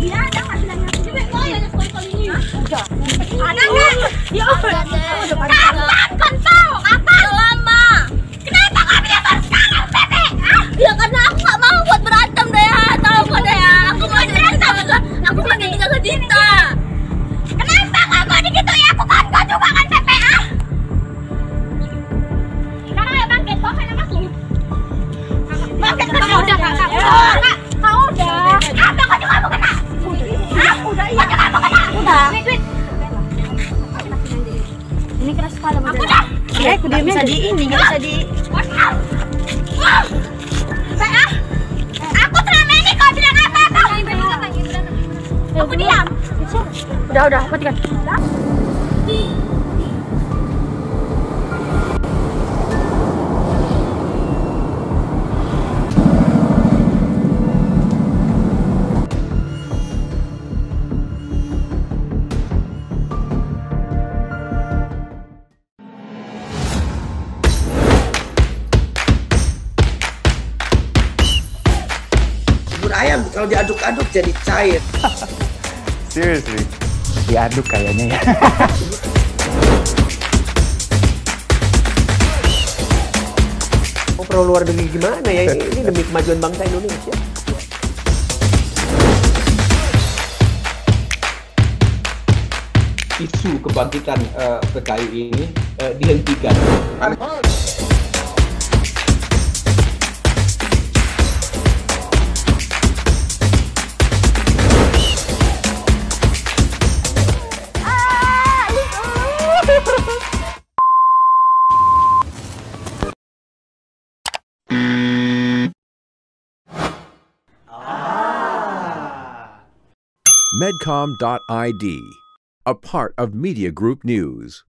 Iya, ada nggak bilangnya? Jadi mau ya sekali ini. Udah. Ada nggak? Ya udah. Kapan kan tahu? Kapan? Lama. Kenapa nggak bilang baru sekarang, Bebe? Ya karena aku nggak mau buat berantem deh ya. Tahu kok deh ya. Aku mau berantem. Aku pengen tinggal ke Dinta. Kenapa nggak mau gitu ya? Aku kan nggak juga kan, Bebe? Sekarang ya bangkit, kok kena aku. Bangkit kan udah kakak. Kau udah. Apa kau juga mau kena? Udah iya. Kau juga mau kena? Udah. Ini keras kepala. Aku dah. Aku diam bisa di ini, nggak bisa di. Aku selama ini kau bilang apa? Aku diam. Udah, matikan. Bubur ayam kalau diaduk-aduk jadi cair. Seriously, diaduk kayaknya ya. Oh, perlu luar negeri gimana ya? Ini demi kemajuan bangsa Indonesia. Isu kebangkitan PKI ini dihentikan. Medcom.id, a part of Media Group News.